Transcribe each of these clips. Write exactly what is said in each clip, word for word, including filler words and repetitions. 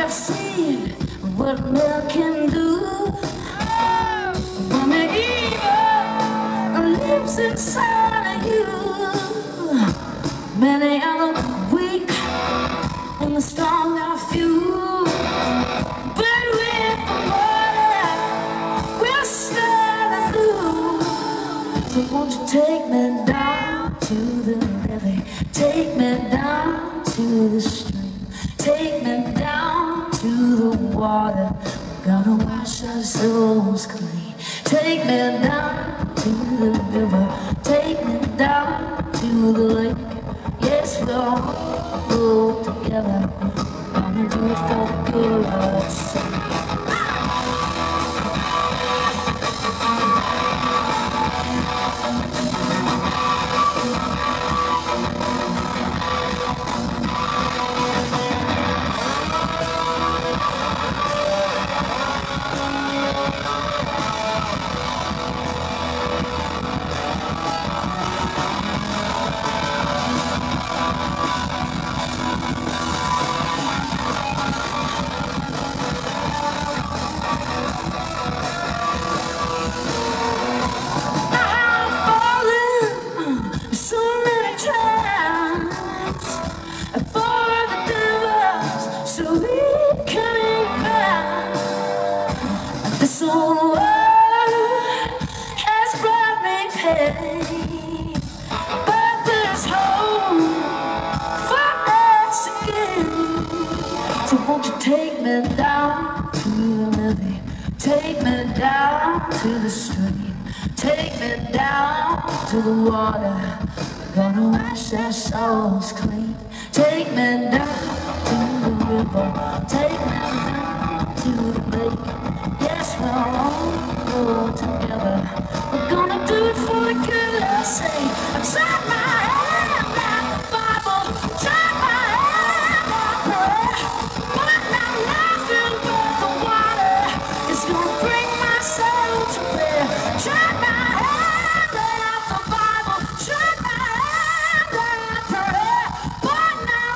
have seen what milk can do. When the evil lives inside of you, many are the weak and the strong are few. But with the water, we'll start anew. So won't you take me down to the river, take me down to the stream, take me down to the water. We're gonna wash our souls clean. Take me down to the river, take me down to the lake. Yes, we'll all go together. We're gonna do it for the good Lord's sake. This old world has brought me pain, but there's hope for us again. So won't you take me down to the levee, take me down to the stream, take me down to the water. We're gonna wash our souls clean. Take me down to the river, take me down to the lake. Yes, we'll all go together. We're gonna do it for the good Lord's sake. I tried my hand at the Bible, tried my hand at prayer, but now nothing but the water is gonna bring my soul to bear. Tried my hand at the Bible, tried my hand at prayer, but now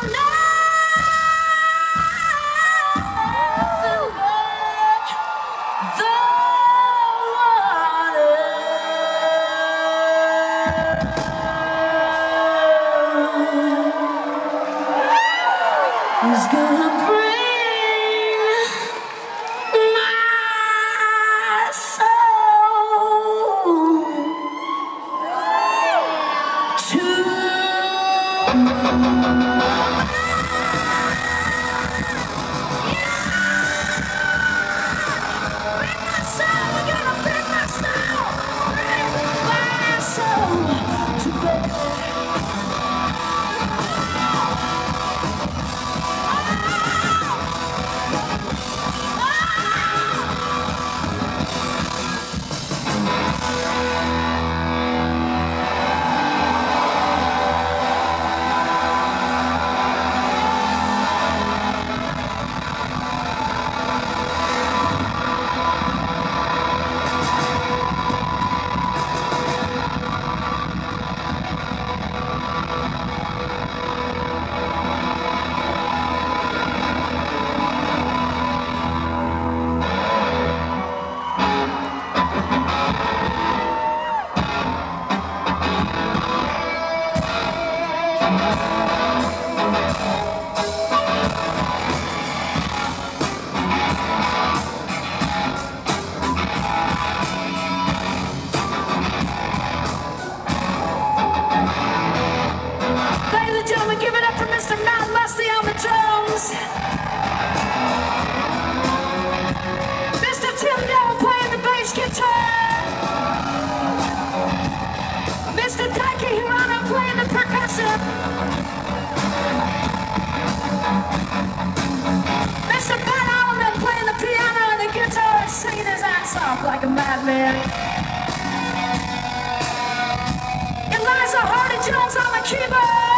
nothing but the water is gonna bring my soul to ladies and gentlemen, give it up for Mister Matt Lusty on the drums. Mister Tim Dell playing the bass guitar. Mister Taiki Hirano playing the percussion. Mister Ben Allen playing the piano and the guitar and singing his ass off like a madman. Eliza Hardy Jones on the keyboard.